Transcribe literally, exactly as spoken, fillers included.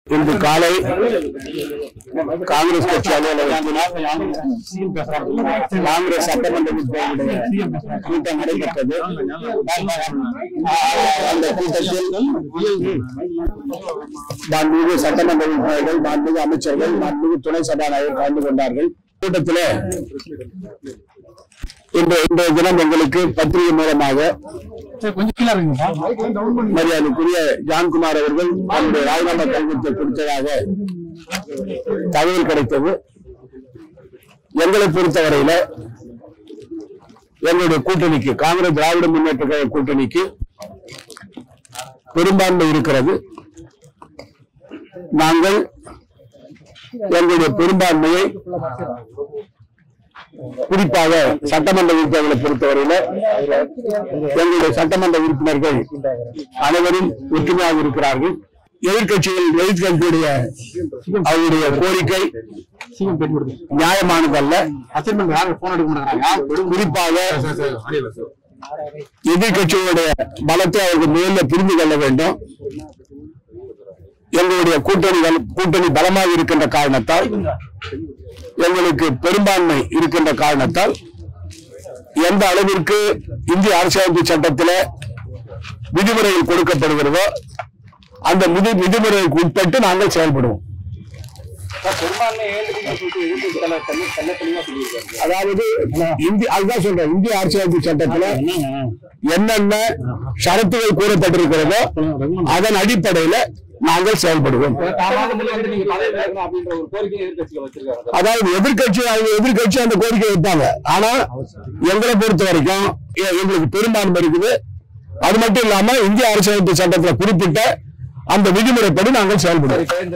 இன்று காலை காங்கிரஸ் கட்சி அலுவலகத்தில் காங்கிரஸ் சட்டமன்ற கூட்டம் நடைபெற்றது. அந்த கூட்டத்தில் மாண்புமிகு சட்டமன்ற உறுப்பினர்கள், மாண்புமிகு அமைச்சர்கள், மாண்புமிகு துணை சபாநாயகர் கலந்து கொண்டார்கள். கூட்டத்தில் இன்றைய தினம் எங்களுக்கு பத்திரிகை மூலமாக மரியாதைக்குரிய ஜான்குமார் அவர்கள் தன்னுடைய ராஜினாமா கடிதத்தை கொடுத்ததாக தகவல் கிடைத்தது. எங்களை பொறுத்தவரையில எங்களுடைய கூட்டணிக்கு, காங்கிரஸ் திராவிட முன்னேற்ற கழக கூட்டணிக்கு பெரும்பான்மை இருக்கிறது. நாங்கள் எங்களுடைய பெரும்பான்மையை குறிப்பாக சட்டமன்ற உறுப்பினர்களை பொறுத்தவரையில எங்களுடைய சட்டமன்ற உறுப்பினர்கள் அனைவரும் ஒற்றுமையாக இருக்கிறார்கள். எதிர்கட்சிகள் எதிர்கட்சியுடைய அவருடைய கோரிக்கை நியாயமானதல்ல. குறிப்பாக எதிர்கட்சிகளுடைய பலத்தை அவர்கள் முதல்ல புரிந்து கொள்ள வேண்டும். எங்களுடைய கூட்டணிகள் கூட்டணி பலமாக இருக்கின்ற காரணத்தால், எங்களுக்கு பெரும்பான்மை இருக்கின்ற காரணத்தால் எந்த அளவிற்கு இந்திய அரசியலமைப்பு சட்டத்தில் விதிமுறைகள் கொடுக்கப்படுகிறதோ அந்த விதிமுறைகளுக்கு உட்பட்டு நாங்கள் செயல்படுவோம். அதாவது அதுதான் சொல்றேன், இந்திய அரசியலமைப்பு சட்டத்தில் என்னென்ன ஷரத்துகள் கூறப்பட்டிருக்கிறதோ அதன் அடிப்படையில் நாங்கள் செயல்படுவோம். அதாவது எதிர்கட்சி எதிர்கட்சி அந்த கோரிக்கை வைப்பாங்க. ஆனா எங்களை பொறுத்த வரைக்கும் எங்களுக்கு பெரும்பான்மை இருக்குது. அது மட்டும் இல்லாம இந்திய அரசியலமைப்பு சட்டத்தில் குறிப்பிட்ட அந்த விதிமுறைப்படி நாங்கள் செயல்படுவோம்.